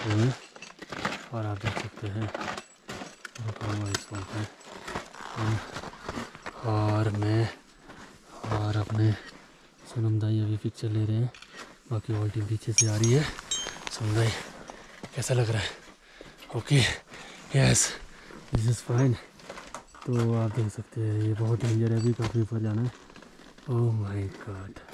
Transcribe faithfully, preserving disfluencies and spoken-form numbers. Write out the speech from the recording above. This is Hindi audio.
सकते हैं। और आप देख सकते हैं है और मैं और अपने सोनम दाई अभी पिक्चर ले रहे हैं। बाकी ऑल टीम पीछे से आ रही है। सोनम दाई कैसा लग रहा है? Okay yes this is fine. तो आप देख सकते हैं ये बहुत डेंजर है, अभी काफ़ी ऊपर जाना है। Oh my God.